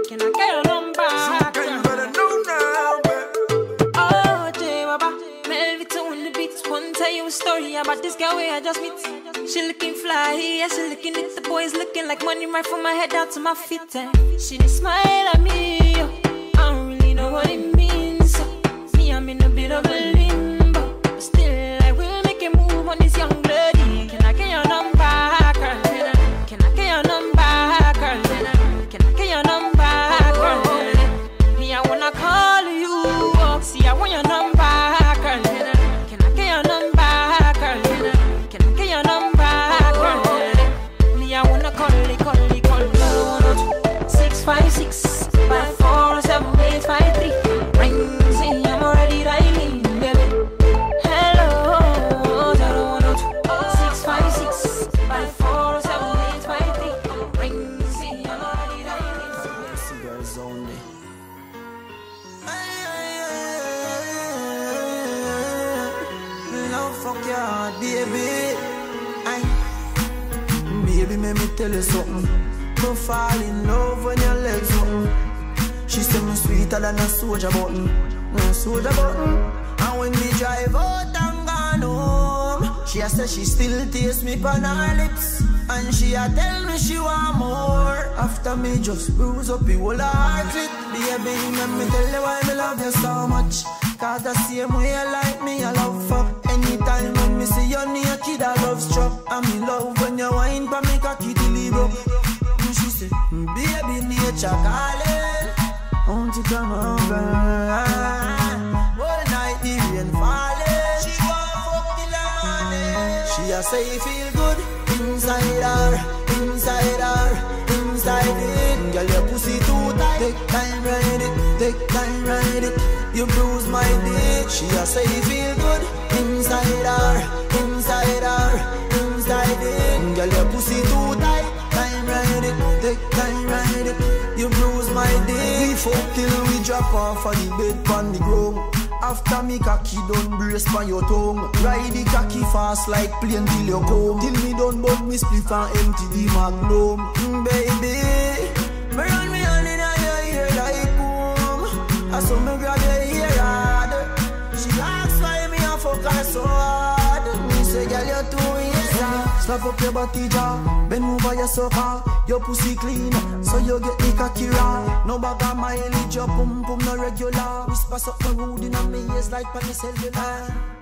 Can I get your number? You better know now, baby. Oh, J Baba, Melvito on the beats. One tell you a story about this girl where I just meet. She looking fly, yeah, she looking at the boys looking like money right from my head down to my feet. She did smile at me, I don't really know what it means. Me, I'm in a bit of a limbo, but still I will make a move on this young lady. Can I get your number, girl? Can I get your number, girl? Can I get your number, girl? Me, I wanna call you. See, I want your number, girl. Can I get your number, girl? Can I get your number, girl? Me, I wanna call you. 656 5407 853. Rings in, I'm already dialing, baby. Hello, 656 5407 853. Rings in, I'm already dialing. Cigars only. Love fuck your heart, baby. Baby, make me tell you something. Don't fall in love when your legs open. She say me sweeter than a soldier button. No soldier button. And when me drive out and gone home, she a say she still taste me on her lips. And she a tell me she want more. After me just bruise up the whole heart clip. Baby, let me tell you why me love you so much. Cause the same way you like me, I love fuck. Anytime when me see you naked, I love struck. I'm in love when you whine pa me cocky till it broke. She said, baby, nature calling. Won't you come over? All night the rain falling. She won't fuck till the morning. She a say feel good inside her, inside her, inside it. Girl, your pussy too tight. Take time, ride it. Take time, ride it. You bruise my dick. She a say feel good inside her, inside her, inside it. Girl, your pussy too tight. Time ride it, take time ride it. You bruise my dick. We fuck till we drop off of the bed pan the ground. After me cocky done brace pan your tongue. Ride the cocky fast like plane till you come. Till me done but me spliff and empty the magnum. Baby, me run me hand in your ear like boom. I saw me grab your ear hard. She asks why me a fuck her so hard. Me say girl you too easy. Slap up your body jaw, bend over your sofa. Your pussy clean, so you get the cocky raw. No bag of mileage, your pum pum no regular. Whisper something rude in a me ears like pan the cellular.